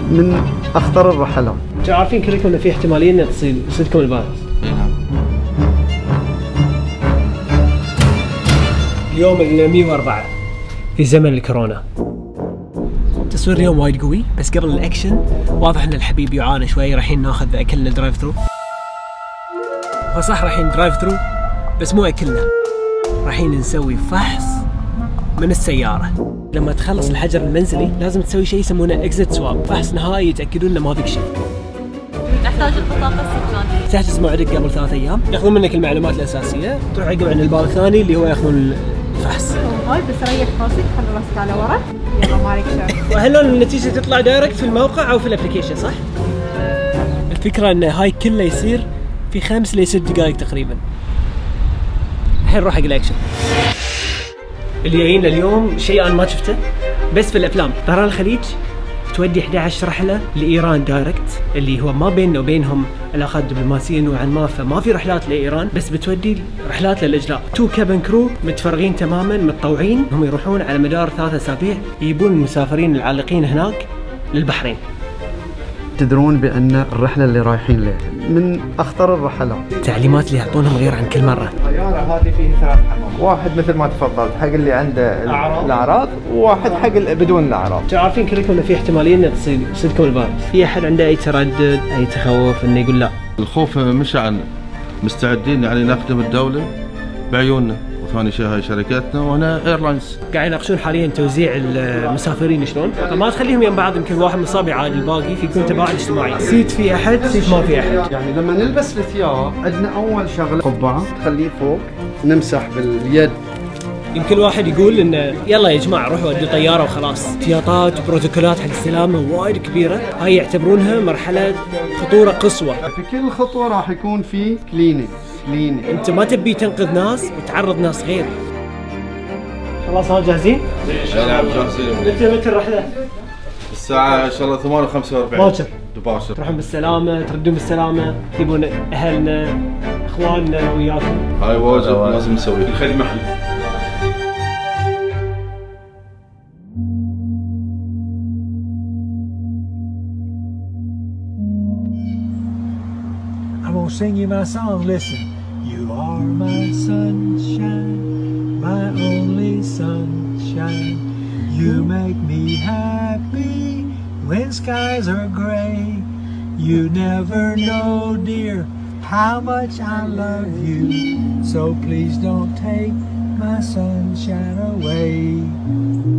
من أخطر الرحلات. عارفين كلكم إن في احتمالية إن يصيدكم الفيروس. اليوم 104 في زمن الكورونا. تصوير اليوم وايد قوي، بس قبل الأكشن واضح إن الحبيب يعاني شوي. رايحين ناخذ أكلنا درايف ثرو. فصح رايحين درايف ثرو بس مو أكلنا، رايحين نسوي فحص من السيارة. لما تخلص الحجر المنزلي لازم تسوي شيء يسمونه اكزيت سواب، فحص نهائي يتأكدون إنه ما فيك شيء. تحتاج البطاقة السكانية. تحجز موعدك قبل 3 أيام، ياخذون منك المعلومات الأساسية، تروح عقب عند الباب الثاني اللي هو ياخذون الفحص. هاي بس ريح راسك، خلي راسك على ورا، يلا مالك شر. وهل النتيجة تطلع دايركت في الموقع أو في الابلكيشن صح؟ الفكرة إن هاي كله يصير في 5 ل 6 دقائق تقريبا. الحين نروح حق الأكشن. اللي جايين اليوم شيء أنا ما شفته بس في الأفلام. طيران الخليج تودي 11 رحلة لإيران دايركت، اللي هو ما بيننا وبينهم علاقات دبلوماسية نوعا ما، فما في رحلات لإيران، بس بتودي رحلات للإجلاء. 2 كابن كرو متفرغين تماما، متطوعين، هم يروحون على مدار 3 أسابيع يجيبون المسافرين العالقين هناك للبحرين. تدرون بأن الرحلة اللي رايحين لها من أخطر الرحلات. التعليمات اللي يعطونهم غير عن كل مرة. الطيارة هذه فيه 3 حمام، واحد مثل ما تفضلت حق اللي عنده الأعراض، وواحد حق بدون الأعراض. عارفين كلكم إن في احتمالية إن يصيدكم الفيروس. في أحد عنده أي تردد، أي تخوف إنه يقول لا؟ الخوف مش عن مستعدين، يعني نخدم الدولة بعيوننا، وثاني شيء هاي شركاتنا وهنا ايرلاينز. قاعد يناقشون حاليا توزيع المسافرين شلون، فما تخليهم يم بعض، يمكن واحد مصاب يعادي الباقي، في يكون تباعد اجتماعي. سيت في احد، سيت ما في احد. يعني لما نلبس الثياب عندنا أول شغلة قبعة تخليه فوق، نمسح باليد. يمكن واحد يقول إنه يلا يا جماعة روحوا ودوا طيارة وخلاص. احتياطات وبروتوكولات حق السلامة وايد كبيرة، هاي يعتبرونها مرحلة خطورة قصوى. في كل خطوة راح يكون في كلينيك. انت ما تبي تنقذ ناس وتعرض ناس غير. خلاص ها جاهزين؟ نعم جاهزين. متى الرحلة؟ الساعة إن شاء الله 8:45 باكر. باكر. تروحون بالسلامة، تردون بالسلامة، تجيبون أهلنا، إخواننا وياكم. هاي واجب لازم نسويه. الخدمة حلوة. I'm gonna sing you my song, listen. You are my sunshine, my only sunshine. You make me happy when skies are gray. You never know, dear, how much I love you. So please don't take my sunshine away.